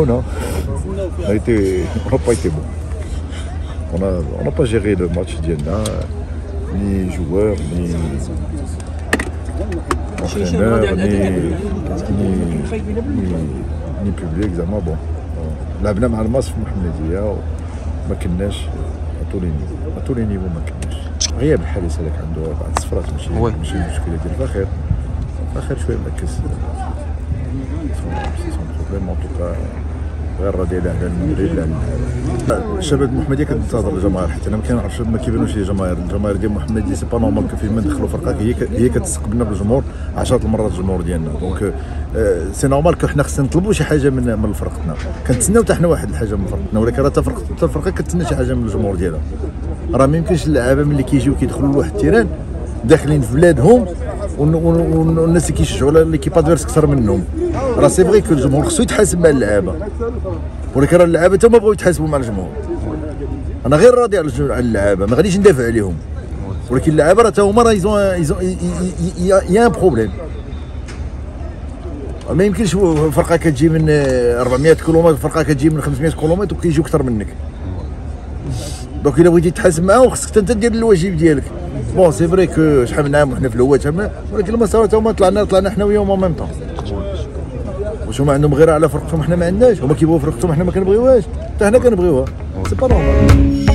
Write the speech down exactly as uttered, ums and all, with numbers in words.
bon, hein. On a été, on n'a pas été bon. On a, on n'a pas géré le match d'Iena, ni joueurs, ni entraîneurs, ni, ni, ni, ni public. زعما bon. لعبنا مع الماس في المحمدية وما كناش à tous les niveaux. À tous les niveaux ما كناش. غياب الحارس هذاك عنده بعض الصفرات ماشي ماشي مشكلة ديال فاخر. فاخر شوية مركز. سون بروبليم ان توكا غير راضي على المدرب على الشباب المحمديه كتنتظر الجماهير، حتى انا ما كنعرفش ما كيبانوش لي الجماهير الجماهير ديال المحمديه سي با نورمال كو فين ما ندخلوا فرقه هي هي كتستقبلنا بالجمهور عشرات المرات الجمهور ديالنا. دونك سي نورمال كو حنا خصنا نطلبوا شي حاجه من من فرقتنا، كنتسناو حتى حنا واحد الحاجه من فرقتنا، ولكن راه حتى فرقه الفرقه كتسنى شي حاجه من الجمهور ديالها. راه ما يمكنش اللعابه ملي كيجيو كيدخلوا لواحد التيران داخلين في بلادهم والناس اللي كيشجعوا ليكيب ادفيرس اكثر منهم. راه سي فغي كو الجمهور خصو يتحاسب مع اللعابه، ولكن راه اللعابه حتى ما بغاو يتحاسبوا مع الجمهور. انا غير راضي على اللعابه ما غاديش ندافع عليهم، ولكن اللعابه راه حتى هما راه يزون يا ان بروبليم. ما يمكنش فرقه كتجي من أربعمية كيلومتر فرقه كتجي من خمسمية كيلومتر وكيجيو اكثر منك. دونك الا بغيتي تحاسب معاهم خصك انت دير الواجب ديالك. بون سي فري كو شحال من عام وحنا في الاول شحال، ولكن المسار تا هما طلعنا طلعنا حنا وياهم اون ميم طون. واش هما عندهم غير على فرقتهم حنا ما عندناش، هما كيبغيو فرقتهم حنا ما كنبغيوهاش، حتى حنا كنبغيوها. سي با نورمال.